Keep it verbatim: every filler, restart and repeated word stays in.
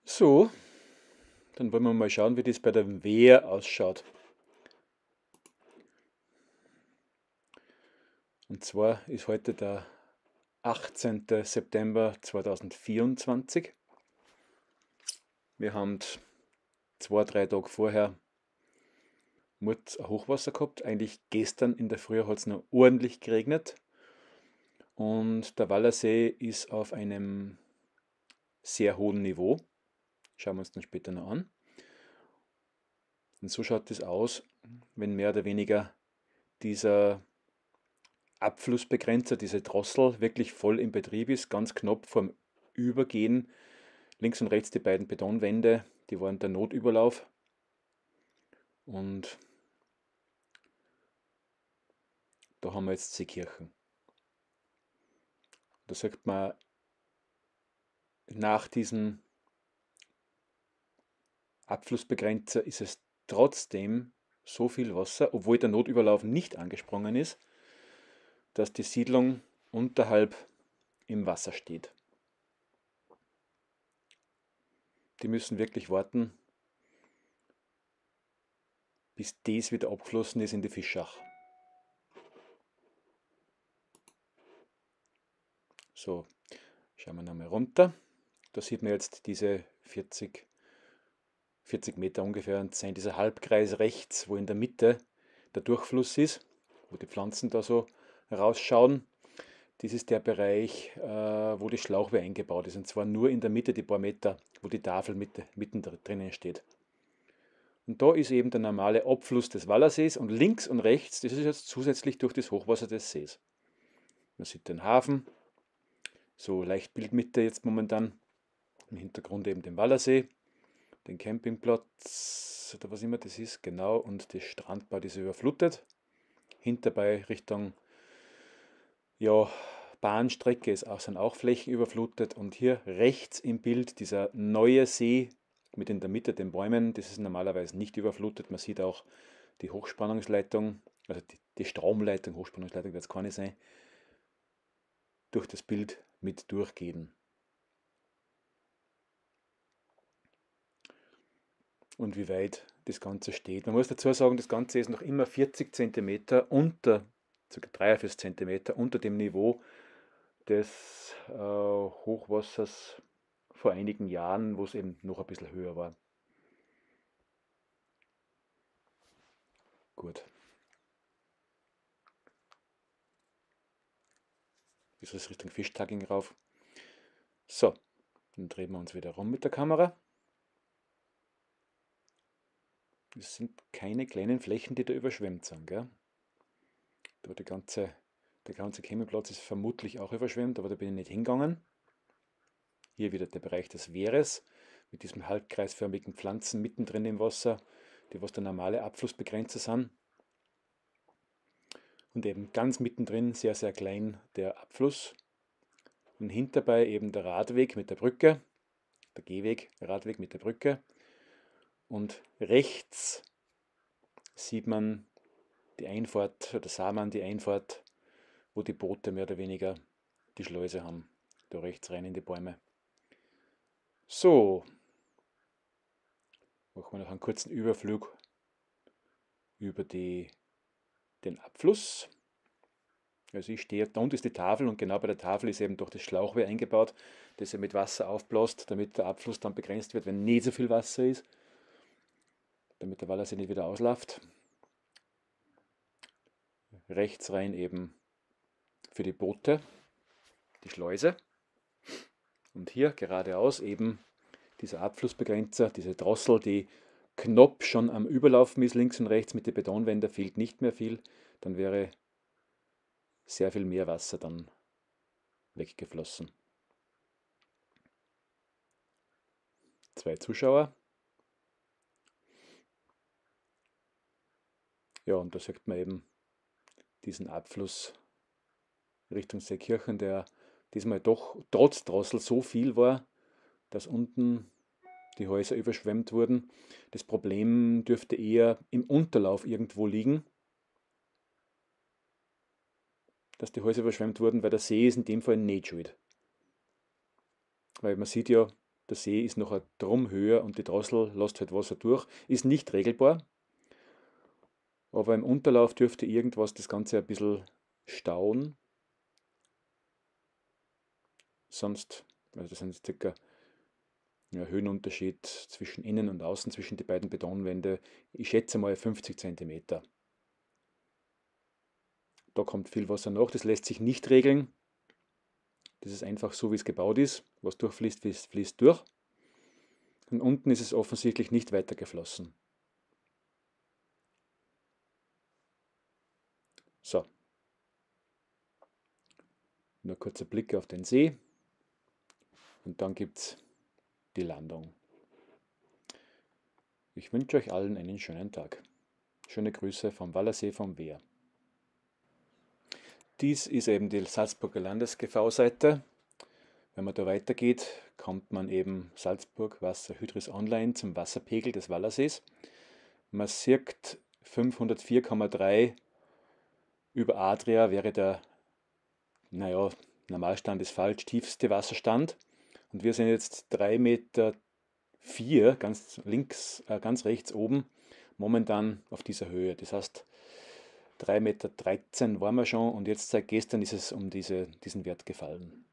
So, dann wollen wir mal schauen, wie das bei der Wehr ausschaut. Und zwar ist heute der achtzehnte September zweitausendvierundzwanzig. Wir haben zwei, drei Tage vorher Murz ein Hochwasser gehabt. Eigentlich gestern in der Früh hat es noch ordentlich geregnet. Und der Wallersee ist auf einem sehr hohen Niveau. Schauen wir uns dann später noch an. Und so schaut es aus, wenn mehr oder weniger dieser Abflussbegrenzer, diese Drossel, wirklich voll im Betrieb ist, ganz knapp vorm Übergehen. Links und rechts die beiden Betonwände, die waren der Notüberlauf. Und da haben wir jetzt Seekirchen. Da sagt man, nach diesem Abflussbegrenzer ist es trotzdem so viel Wasser, obwohl der Notüberlauf nicht angesprungen ist, dass die Siedlung unterhalb im Wasser steht. Die müssen wirklich warten, bis das wieder abgeflossen ist in die Fischach. So, schauen wir nochmal runter. Da sieht man jetzt diese vierzig, vierzig Meter ungefähr und sein dieser Halbkreis rechts, wo in der Mitte der Durchfluss ist, wo die Pflanzen da so rausschauen. Das ist der Bereich, äh, wo die Schlauchwehr eingebaut ist. Und zwar nur in der Mitte, die paar Meter, wo die Tafel mitte, mitten drinnen steht. Und da ist eben der normale Abfluss des Wallersees und links und rechts, das ist jetzt zusätzlich durch das Hochwasser des Sees. Man sieht den Hafen, so leicht Bildmitte jetzt momentan, im Hintergrund eben den Wallersee, den Campingplatz oder was immer das ist, genau, und das Strandbad ist überflutet. Hinterbei Richtung, ja, Bahnstrecke ist auch, sind auch Flächen überflutet und hier rechts im Bild dieser neue See mit in der Mitte den Bäumen, das ist normalerweise nicht überflutet. Man sieht auch die Hochspannungsleitung, also die, die Stromleitung, Hochspannungsleitung wird es keine sein, durch das Bild mit durchgehen. Und wie weit das Ganze steht. Man muss dazu sagen, das Ganze ist noch immer vierzig Zentimeter unter, ca. dreiundvierzig Zentimeter unter dem Niveau des äh, Hochwassers vor einigen Jahren, wo es eben noch ein bisschen höher war. Gut. Das ist Richtung Fischtagging rauf. So, dann drehen wir uns wieder rum mit der Kamera. Es sind keine kleinen Flächen, die da überschwemmt sind. Gell? Da die ganze, der ganze Campingplatz ist vermutlich auch überschwemmt, aber da bin ich nicht hingegangen. Hier wieder der Bereich des Wehres mit diesem halbkreisförmigen Pflanzen mittendrin im Wasser, die was der normale Abflussbegrenzer sind. Und eben ganz mittendrin, sehr, sehr klein, der Abfluss. Und hinterbei eben der Radweg mit der Brücke, der Gehweg, der Radweg mit der Brücke. Und rechts sieht man die Einfahrt, oder sah man die Einfahrt, wo die Boote mehr oder weniger die Schleuse haben. Da rechts rein in die Bäume. So, machen wir noch einen kurzen Überflug über die, den Abfluss. Also ich stehe, da unten ist die Tafel und genau bei der Tafel ist eben durch das Schlauchwehr eingebaut, das er mit Wasser aufbläst, damit der Abfluss dann begrenzt wird, wenn nicht so viel Wasser ist, damit der Wallersee nicht wieder ausläuft. Rechts rein eben für die Boote, die Schleuse. Und hier geradeaus eben dieser Abflussbegrenzer, diese Drossel, die knapp schon am Überlaufen ist, links und rechts mit den Betonwänden, fehlt nicht mehr viel. Dann wäre sehr viel mehr Wasser dann weggeflossen. Zwei Zuschauer. Ja, und da sieht man eben diesen Abfluss Richtung Seekirchen, der diesmal doch trotz Drossel so viel war, dass unten die Häuser überschwemmt wurden. Das Problem dürfte eher im Unterlauf irgendwo liegen, dass die Häuser überschwemmt wurden, weil der See ist in dem Fall nicht schuld. Weil man sieht ja, Der See ist noch drum höher und die Drossel lässt halt Wasser durch. Ist nicht regelbar, aber im Unterlauf dürfte irgendwas das Ganze ein bisschen stauen. Sonst, also das sind circa ja, Höhenunterschied zwischen innen und außen, zwischen die beiden Betonwände, ich schätze mal fünfzig Zentimeter. Da kommt viel Wasser nach, das lässt sich nicht regeln. Das ist einfach so, wie es gebaut ist. Was durchfließt, fließt durch. Und unten ist es offensichtlich nicht weiter geflossen. So. Nur ein kurzer Blick auf den See. Und dann gibt es die Landung. Ich wünsche euch allen einen schönen Tag. Schöne Grüße vom Wallersee vom Wehr. Dies ist eben die Salzburger Landes-G V-Seite. Wenn man da weitergeht, kommt man eben Salzburg Wasser Hydris Online zum Wasserpegel des Wallersees. Man sieht fünfhundertvier Komma drei über Adria wäre der, naja, Normalstand ist falsch, tiefste Wasserstand. Und wir sind jetzt drei Meter vier, ganz links, äh, ganz rechts oben, momentan auf dieser Höhe. Das heißt, drei Meter dreizehn waren wir schon und jetzt seit gestern ist es um diese, diesen Wert gefallen.